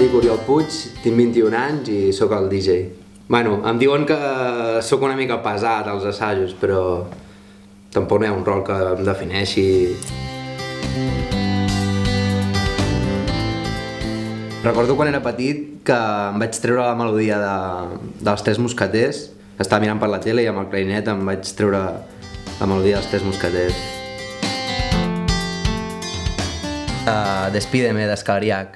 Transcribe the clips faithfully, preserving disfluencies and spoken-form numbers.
dic Oriol Puig, tinc vint-i-un anys i sóc el D J. Bueno, em diuen que sóc una mica pesat als assajos, però tampoc no hi ha un rol que em defineixi. Recordo quan era petit que em vaig treure la melodia de, dels Tres Mosqueters. Estava mirant per la tele i amb el clarinet em vaig treure la melodia dels Tres Mosqueters. Uh, Despídeme, d'Escalariac.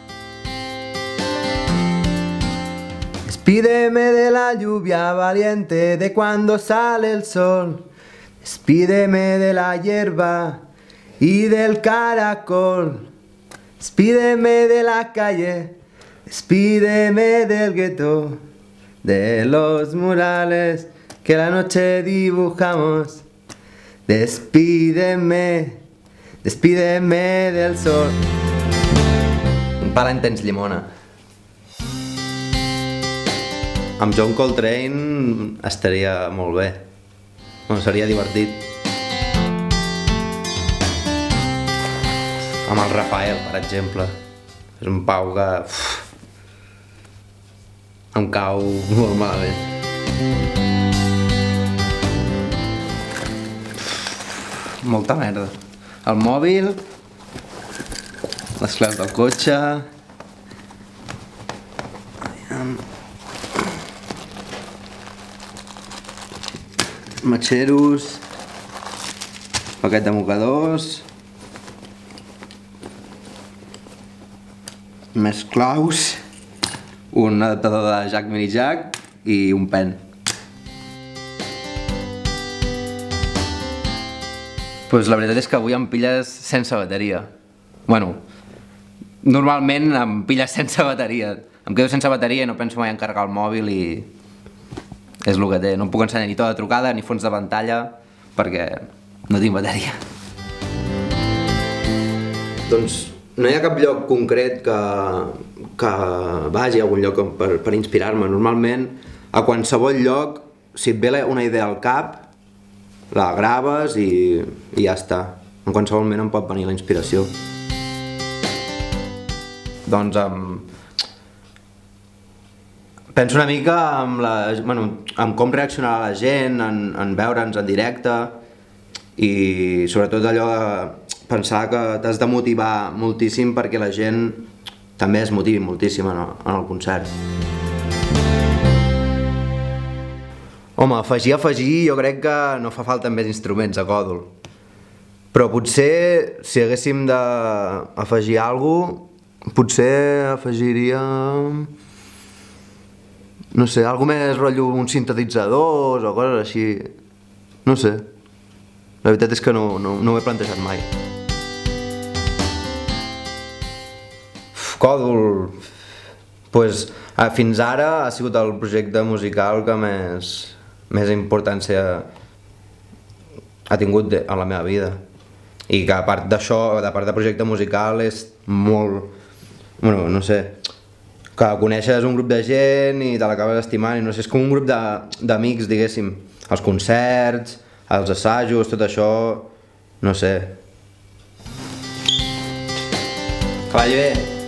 Despídeme de la lluvia valiente de cuando sale el sol. Despídeme de la hierba y del caracol. Despídeme de la calle, despídeme del gueto, de los murales que la noche dibujamos. Despídeme, despídeme del sol. Un pala intens llimona. Amb John Coltrane estaria molt bé. Bueno, seria divertit. Amb el Rafael, per exemple. És un pau que... Uf, em cau molt malament. Uf, molta merda. El mòbil, les claus del cotxe... Matxeros... Paquet de mocadors... Més claus... Un adaptador de jack mini jack i un pen. Pues la veritat és que avui em pilles sense bateria. Bueno, normalment em pilles sense bateria. Em quedo sense bateria i no penso mai en carregar el mòbil i... és el que té. No em puc ensenyar ni to de trucada ni fons de pantalla perquè no tinc bateria. Doncs no hi ha cap lloc concret que, que vagi a algun lloc per, per inspirar-me. Normalment, a qualsevol lloc, si et ve una idea al cap, la graves i, i ja està. En qualsevol moment em pot venir la inspiració. Doncs amb... penso una mica amb, la, bueno, amb com reaccionarà la gent, en, en veure'ns en directe i sobretot allò de pensar que t'has de motivar moltíssim perquè la gent també es motivi moltíssim en el, en el concert. Home, afegir, afegir, jo crec que no fa falta més instruments a Còdol. Però potser, si haguéssim d'afegir alguna cosa, potser afegiria... no sé, alguna més rotllo uns sintetitzadors o coses així... no sé. La veritat és que no, no, no ho he plantejat mai. Còdol... Pues, fins ara ha sigut el projecte musical que més, més importància ha tingut a la meva vida. I que a part d'això, a part de projecte musical, és molt... bueno, no sé... que coneixes un grup de gent i te l'acabes estimant i no sé, és com un grup d'amics, diguéssim. Els concerts, els assajos, tot això... no sé. Que vagi bé!